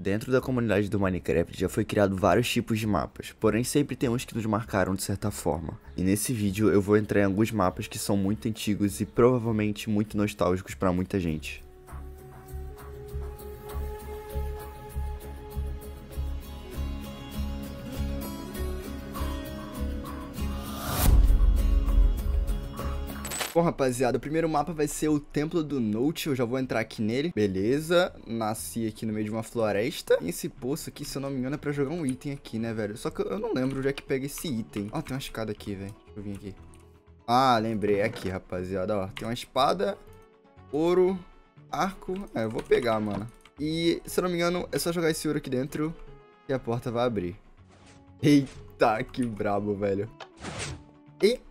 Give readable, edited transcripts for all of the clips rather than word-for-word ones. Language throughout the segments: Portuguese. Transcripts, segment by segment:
Dentro da comunidade do Minecraft já foi criado vários tipos de mapas, porém sempre tem uns que nos marcaram de certa forma. E nesse vídeo eu vou entrar em alguns mapas que são muito antigos e provavelmente muito nostálgicos para muita gente. Bom, rapaziada, o primeiro mapa vai ser o Templo do Note. Eu já vou entrar aqui nele. Beleza, nasci aqui no meio de uma floresta. E esse poço aqui, se eu não me engano, é pra jogar um item aqui, né, velho? Só que eu não lembro onde é que pega esse item. Ó, tem uma escada aqui, velho. Deixa eu vir aqui. Ah, lembrei. É aqui, rapaziada, ó. Tem uma espada, ouro, arco. É, eu vou pegar, mano. E, se eu não me engano, é só jogar esse ouro aqui dentro e a porta vai abrir. Eita, que brabo, velho. Eita!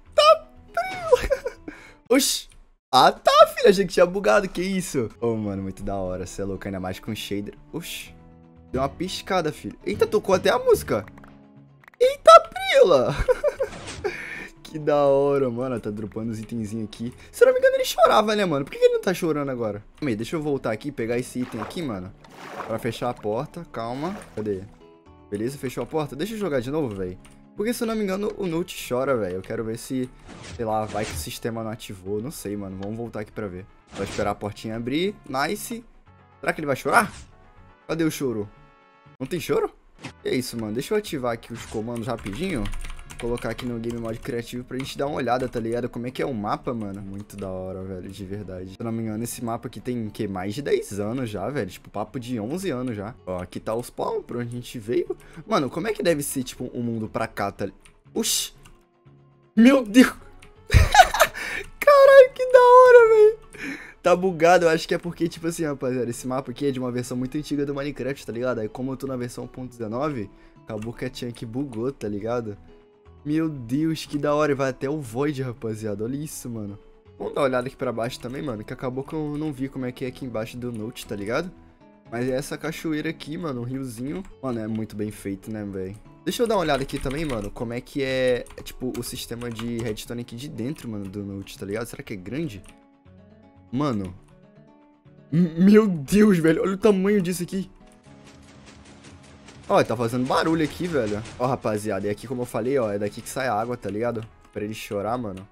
Oxi! Ah, tá, filho. Achei que tinha bugado. Que isso? Ô, mano, muito da hora. Você é louco, ainda mais com shader. Oxi. Deu uma piscada, filho. Eita, tocou até a música. Eita, prila. Que da hora, mano. Tá dropando os itenzinhos aqui. Se eu não me engano, ele chorava, né, mano? Por que ele não tá chorando agora? Calma aí, deixa eu voltar aqui e pegar esse item aqui, mano. Pra fechar a porta. Calma. Cadê? Beleza, fechou a porta. Deixa eu jogar de novo, velho. Porque, se eu não me engano, o Note chora, velho. Eu quero ver se, sei lá, vai que o sistema não ativou. Não sei, mano. Vamos voltar aqui pra ver. Vou esperar a portinha abrir. Nice. Será que ele vai chorar? Cadê o choro? Não tem choro? Que é isso, mano. Deixa eu ativar aqui os comandos rapidinho. Vou colocar aqui no Game Mode Criativo pra gente dar uma olhada, tá ligado? Como é que é o mapa, mano. Muito da hora, velho. De verdade. Se eu não me engano, esse mapa aqui tem, o quê? Mais de 10 anos já, velho. Tipo, papo de 11 anos já. Ó, aqui tá os spawn, pra onde a gente veio. Mano, como é que deve ser, tipo, um mundo pra cá, tá ligado? Oxi! Meu Deus! Caralho, que da hora, velho! Tá bugado, eu acho que é porque, tipo assim, rapaziada, esse mapa aqui é de uma versão muito antiga do Minecraft, tá ligado? Aí como eu tô na versão 1.19, acabou que a Chunk bugou, tá ligado? Meu Deus, que da hora, e vai até o Void, rapaziada, olha isso, mano. Vamos dar uma olhada aqui pra baixo também, mano, que acabou que eu não vi como é que é aqui embaixo do Note, tá ligado? Mas é essa cachoeira aqui, mano, um riozinho. Mano, é muito bem feito, né, velho? Deixa eu dar uma olhada aqui também, mano, como é que é, tipo, o sistema de redstone aqui de dentro, mano, do Note, tá ligado? Será que é grande? Mano. Meu Deus, velho, olha o tamanho disso aqui. Ó, tá fazendo barulho aqui, velho. Ó, rapaziada, e aqui, como eu falei, ó, é daqui que sai a água, tá ligado? Pra ele chorar, mano.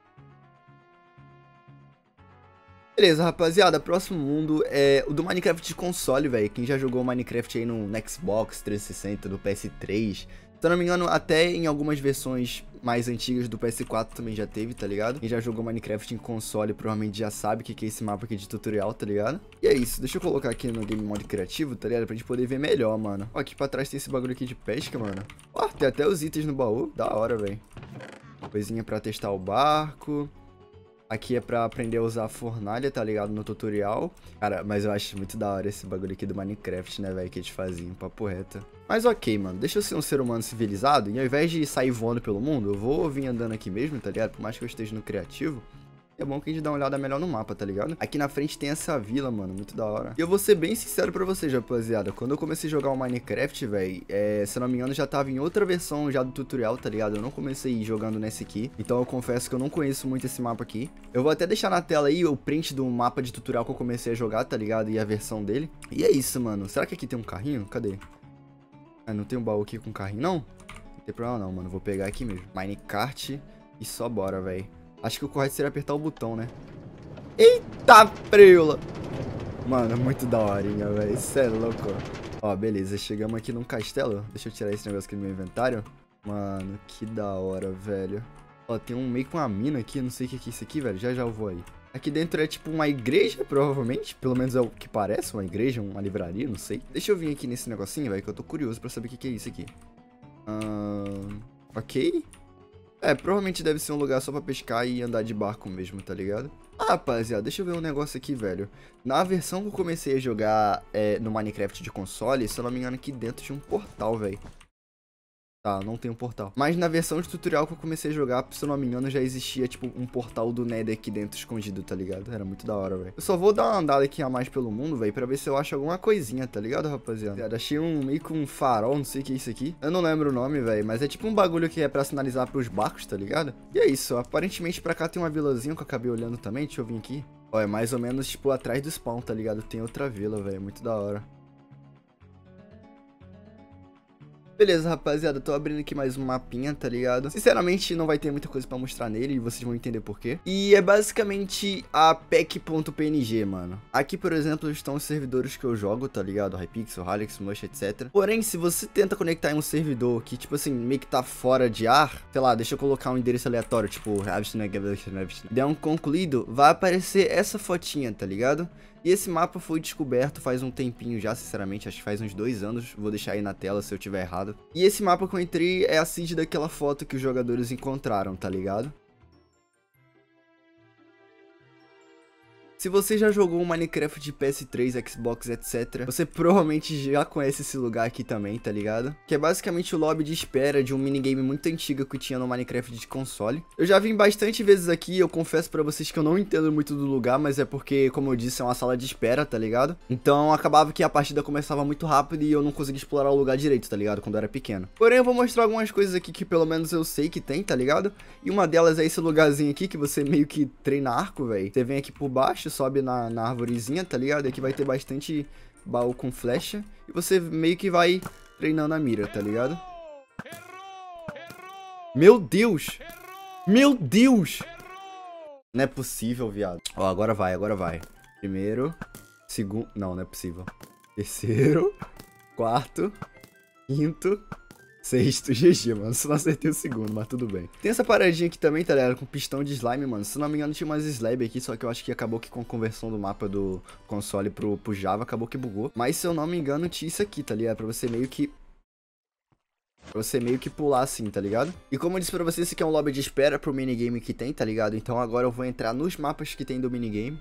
Beleza, rapaziada, próximo mundo é o do Minecraft de console, velho. Quem já jogou Minecraft aí no Xbox 360, do PS3... Se eu não me engano, até em algumas versões mais antigas do PS4 também já teve, tá ligado? Quem já jogou Minecraft em console provavelmente já sabe o que é esse mapa aqui de tutorial, tá ligado? E é isso, deixa eu colocar aqui no Game Mode Criativo, tá ligado? Pra gente poder ver melhor, mano. Ó, aqui pra trás tem esse bagulho aqui de pesca, mano. Ó, tem até os itens no baú, da hora, velho. Coisinha pra testar o barco. Aqui é pra aprender a usar a fornalha, tá ligado? No tutorial. Cara, mas eu acho muito da hora esse bagulho aqui do Minecraft, né, velho? Que eles faziam, papo reto. Mas ok, mano. Deixa eu ser um ser humano civilizado. E ao invés de sair voando pelo mundo, eu vou vir andando aqui mesmo, tá ligado? Por mais que eu esteja no criativo. É bom que a gente dá uma olhada melhor no mapa, tá ligado? Aqui na frente tem essa vila, mano, muito da hora. E eu vou ser bem sincero pra vocês, rapaziada. Quando eu comecei a jogar o Minecraft, velho, se eu não me engano, já tava em outra versão já do tutorial, tá ligado? Eu não comecei jogando nesse aqui. Então eu confesso que eu não conheço muito esse mapa aqui. Eu vou até deixar na tela aí o print do mapa de tutorial que eu comecei a jogar, tá ligado? E a versão dele. E é isso, mano. Será que aqui tem um carrinho? Cadê? Ah, não tem um baú aqui com carrinho, não? Não tem problema não, mano. Vou pegar aqui mesmo. Minecart e só bora, velho. Acho que o correto seria apertar o botão, né? Eita, preula! Mano, muito daorinha, velho. Isso é louco. Ó, beleza. Chegamos aqui num castelo. Deixa eu tirar esse negócio aqui do meu inventário. Mano, que da hora, velho. Ó, tem um meio com uma mina aqui. Não sei o que é isso aqui, velho. Já eu vou aí. Aqui dentro é tipo uma igreja, provavelmente. Pelo menos é o que parece. Uma igreja, uma livraria, não sei. Deixa eu vir aqui nesse negocinho, velho, que eu tô curioso pra saber o que é isso aqui. Ok. É, provavelmente deve ser um lugar só pra pescar e andar de barco mesmo, tá ligado? Ah, rapaziada, deixa eu ver um negócio aqui, velho. Na versão que eu comecei a jogar no Minecraft de console, se eu não me engano, aqui dentro tinha um portal, velho. Tá, não tem um portal. Mas na versão de tutorial que eu comecei a jogar, se eu não me engano, já existia, tipo, um portal do Nether aqui dentro escondido, tá ligado? Era muito da hora, velho. Eu só vou dar uma andada aqui a mais pelo mundo, velho, pra ver se eu acho alguma coisinha, tá ligado, rapaziada? Achei meio que um farol, não sei o que é isso aqui. Eu não lembro o nome, velho, mas é tipo um bagulho que é pra sinalizar pros barcos, tá ligado? E é isso, aparentemente pra cá tem uma vilazinha que eu acabei olhando também, deixa eu vir aqui. Ó, é mais ou menos, tipo, atrás do spawn, tá ligado? Tem outra vila, velho, muito da hora. Beleza, rapaziada, tô abrindo aqui mais um mapinha, tá ligado? Sinceramente, não vai ter muita coisa pra mostrar nele e vocês vão entender por quê. E é basicamente a pack.png, mano. Aqui, por exemplo, estão os servidores que eu jogo, tá ligado? Hypixel, Halix, Mush, etc. Porém, se você tenta conectar em um servidor que, tipo assim, meio que tá fora de ar, sei lá, deixa eu colocar um endereço aleatório, tipo, der um concluído, vai aparecer essa fotinha, tá ligado? E esse mapa foi descoberto faz um tempinho já, sinceramente, acho que faz uns 2 anos, vou deixar aí na tela se eu tiver errado. E esse mapa que eu entrei é a seed daquela foto que os jogadores encontraram, tá ligado? Se você já jogou um Minecraft de PS3, Xbox, etc, você provavelmente já conhece esse lugar aqui também, tá ligado? Que é basicamente o lobby de espera de um minigame muito antigo que tinha no Minecraft de console. Eu já vim bastante vezes aqui, eu confesso pra vocês que eu não entendo muito do lugar, mas é porque, como eu disse, é uma sala de espera, tá ligado? Então acabava que a partida começava muito rápido e eu não conseguia explorar o lugar direito, tá ligado? Quando eu era pequeno. Porém, eu vou mostrar algumas coisas aqui que pelo menos eu sei que tem, tá ligado? E uma delas é esse lugarzinho aqui que você meio que treina arco, velho. Você vem aqui por baixo, sobe na arvorezinha, tá ligado? Aqui vai ter bastante baú com flecha. E você meio que vai treinando a mira, tá ligado? Meu Deus! Meu Deus! Não é possível, viado. Ó, agora vai, agora vai. Primeiro, segundo... Não é possível. Terceiro, quarto, quinto... Sexto, GG, mano. Só não acertei o segundo, mas tudo bem. Tem essa paradinha aqui também, tá ligado? Com pistão de slime, mano. Se não me engano, tinha umas slab aqui, só que eu acho que acabou que com a conversão do mapa do console pro Java, acabou que bugou. Mas se eu não me engano, tinha isso aqui, tá ligado? Pra você meio que... pular assim, tá ligado? E como eu disse pra vocês, esse aqui é um lobby de espera pro minigame que tem, tá ligado? Então agora eu vou entrar nos mapas que tem do minigame.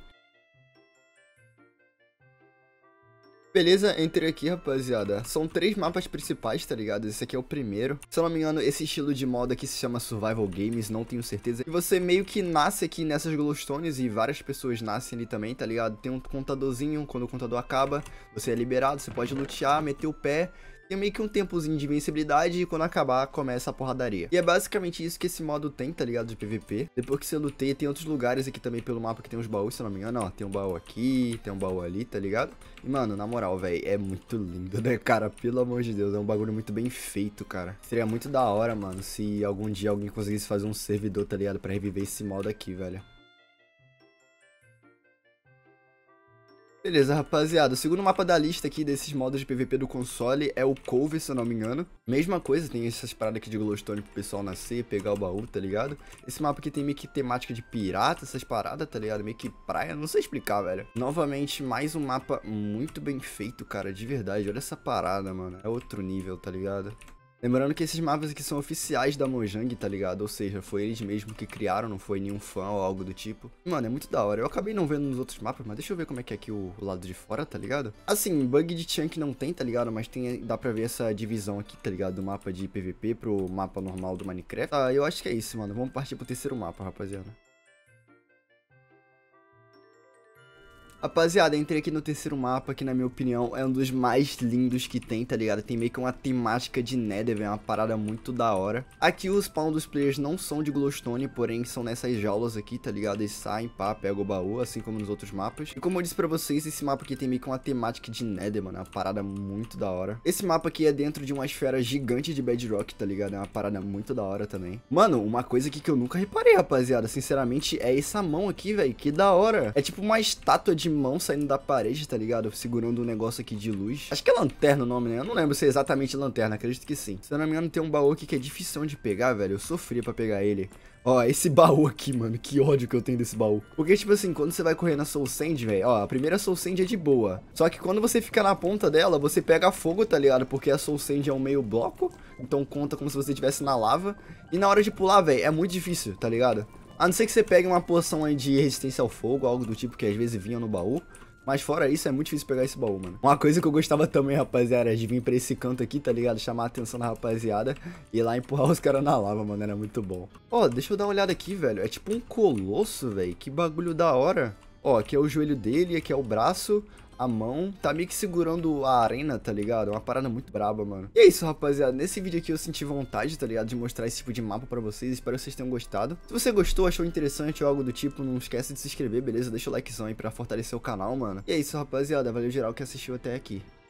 Beleza, entrei aqui, rapaziada. São 3 mapas principais, tá ligado? Esse aqui é o primeiro. Se eu não me engano, esse estilo de modo aqui se chama Survival Games, não tenho certeza. E você meio que nasce aqui nessas glowstones e várias pessoas nascem ali também, tá ligado? Tem um contadorzinho, quando o contador acaba, você é liberado, você pode lutear, meter o pé. Tem meio que um tempozinho de invencibilidade e quando acabar, começa a porradaria. E é basicamente isso que esse modo tem, tá ligado? De PVP. Depois que você luteia, tem outros lugares aqui também pelo mapa que tem uns baús, se eu não me engano. Ó, tem um baú aqui, tem um baú ali, tá ligado? E, mano, na moral, velho, é muito lindo, né, cara? Pelo amor de Deus, é um bagulho muito bem feito, cara. Seria muito da hora, mano, se algum dia alguém conseguisse fazer um servidor, tá ligado? Pra reviver esse modo aqui, velho. Beleza, rapaziada, o segundo mapa da lista aqui desses modos de PVP do console é o Cove, se eu não me engano. Mesma coisa, tem essas paradas aqui de glowstone pro pessoal nascer, pegar o baú, tá ligado? Esse mapa aqui tem meio que temática de pirata, essas paradas, tá ligado? Meio que praia, não sei explicar, velho. Novamente, mais um mapa muito bem feito, cara, de verdade. Olha essa parada, mano, é outro nível, tá ligado? Lembrando que esses mapas aqui são oficiais da Mojang, tá ligado? Ou seja, foi eles mesmo que criaram, não foi nenhum fã ou algo do tipo. Mano, é muito da hora. Eu acabei não vendo nos outros mapas, mas deixa eu ver como é que é aqui o lado de fora, tá ligado? Assim, bug de chunk não tem, tá ligado? Mas dá pra ver essa divisão aqui, tá ligado? Do mapa de PVP pro mapa normal do Minecraft. Ah, eu acho que é isso, mano. Vamos partir pro terceiro mapa, rapaziada. Rapaziada, entrei aqui no terceiro mapa, que na minha opinião é um dos mais lindos que tem, tá ligado? Tem meio que uma temática de Nether, é uma parada muito da hora. Aqui os spawn dos players não são de glowstone, porém são nessas jaulas aqui, tá ligado? Eles saem, pá, pegam o baú, assim como nos outros mapas. E como eu disse pra vocês, esse mapa aqui tem meio que uma temática de Nether, mano, é uma parada muito da hora. Esse mapa aqui é dentro de uma esfera gigante de Bedrock, tá ligado? É uma parada muito da hora também. Mano, uma coisa aqui que eu nunca reparei, rapaziada, sinceramente, é essa mão aqui, velho, que da hora. É tipo uma estátua de mão saindo da parede, tá ligado? Segurando um negócio aqui de luz. Acho que é lanterna o nome, né? Eu não lembro se é exatamente lanterna, acredito que sim. Se eu não me engano, tem um baú aqui que é difícil de pegar, velho. Eu sofri pra pegar ele. Ó, esse baú aqui, mano, que ódio que eu tenho desse baú. Porque, tipo assim, quando você vai correr na Soul Sand, velho, ó, a primeira Soul Sand é de boa. Só que quando você fica na ponta dela, você pega fogo, tá ligado? Porque a Soul Sand é um meio bloco, então conta como se você estivesse na lava. E na hora de pular, velho, é muito difícil, tá ligado? A não ser que você pegue uma poção aí de resistência ao fogo, algo do tipo que às vezes vinha no baú. Mas fora isso, é muito difícil pegar esse baú, mano. Uma coisa que eu gostava também, rapaziada, é de vir pra esse canto aqui, tá ligado? Chamar a atenção da rapaziada e ir lá empurrar os caras na lava, mano. Era muito bom. Ó, deixa eu dar uma olhada aqui, velho. É tipo um colosso, velho. Que bagulho da hora. Ó, aqui é o joelho dele, aqui é o braço, a mão. Tá meio que segurando a arena, tá ligado? É uma parada muito braba, mano. E é isso, rapaziada. Nesse vídeo aqui eu senti vontade, tá ligado? De mostrar esse tipo de mapa pra vocês. Espero que vocês tenham gostado. Se você gostou, achou interessante ou algo do tipo, não esquece de se inscrever, beleza? Deixa o likezão aí pra fortalecer o canal, mano. E é isso, rapaziada. Valeu geral que assistiu até aqui.